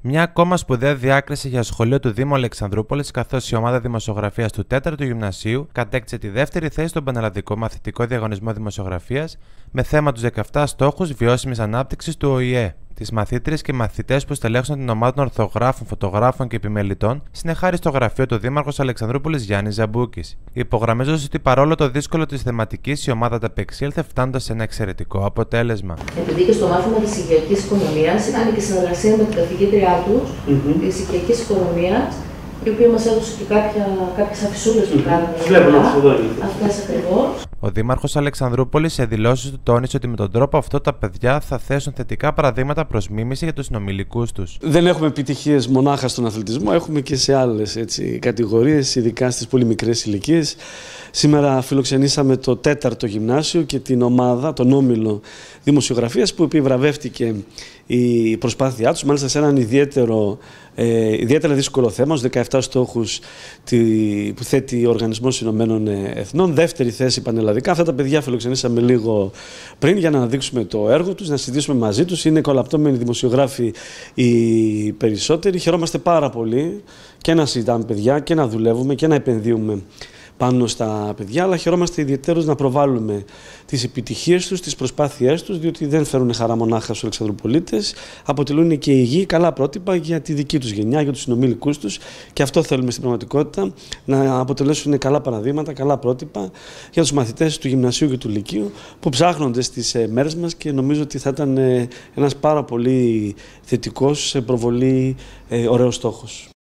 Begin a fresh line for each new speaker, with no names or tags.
Μια ακόμα σπουδαία διάκριση για σχολείο του Δήμου Αλεξανδρούπολης, καθώς η ομάδα δημοσιογραφίας του 4ου Γυμνασίου κατέκτησε τη δεύτερη θέση στον Πανελλαδικό Μαθητικό Διαγωνισμό Δημοσιογραφίας με θέμα τους 17 στόχους βιώσιμης ανάπτυξης του ΟΗΕ. Τις μαθήτριες και μαθητές που στελέχωσαν την ομάδα των ορθογράφων, φωτογράφων και επιμελητών συνεχάρη στο γραφείο του Δήμαρχος Αλεξανδρούπολης Γιάννης Ζαμπούκης. Υπογραμμίζοντας ότι παρόλο το δύσκολο της θεματικής, η ομάδα τα απεξήλθε φτάνοντας σε ένα εξαιρετικό αποτέλεσμα.
Επειδή και στο μάθημα της οικιακής οικονομίας είχαμε και συνεργασία με την καθηγήτριά τους της οικιακής οικονομίας, η οποία μας έδωσε και κάποιες αφισούλες που κάνουμε. Αυτές ακριβώς.
Ο Δήμαρχος Αλεξανδρούπολης σε δηλώσεις του τόνισε ότι με τον τρόπο αυτό τα παιδιά θα θέσουν θετικά παραδείγματα προς μίμηση για τους συνομιλικούς τους.
Δεν έχουμε επιτυχίες μονάχα στον αθλητισμό, έχουμε και σε άλλες κατηγορίες, ειδικά στις πολύ μικρές ηλικίες. Σήμερα φιλοξενήσαμε το 4ο Γυμνάσιο και την ομάδα, τον Όμιλο Δημοσιογραφίας, που επιβραβεύτηκε η προσπάθειά τους, μάλιστα σε έναν ιδιαίτερα δύσκολο θέμα, στους 17 στόχους που θέτει ο Οργανισμός Ηνωμένων Εθνών. Δεύτερη θέση πανελλαδικά. Αυτά τα παιδιά φιλοξενήσαμε λίγο πριν για να αναδείξουμε το έργο τους, να συζητήσουμε μαζί τους. Είναι κολαπτώμενοι δημοσιογράφοι οι περισσότεροι. Χαιρόμαστε πάρα πολύ και να συζητάμε παιδιά και να δουλεύουμε και να επενδύουμε πάνω στα παιδιά, αλλά χαιρόμαστε ιδιαιτέρως να προβάλλουμε τις επιτυχίες τους, τις προσπάθειές τους, διότι δεν φέρουν χαρά μονάχα στους Αλεξανδροπολίτες, αποτελούν και υγιή, καλά πρότυπα για τη δική τους γενιά, για τους συνομήλικούς τους, και αυτό θέλουμε στην πραγματικότητα, να αποτελέσουν καλά παραδείγματα, καλά πρότυπα για τους μαθητές του Γυμνασίου και του Λυκείου που ψάχνονται στις μέρες μας, και νομίζω ότι θα ήταν ένας πάρα πολύ θετικός, προβολή ωραίος στόχος.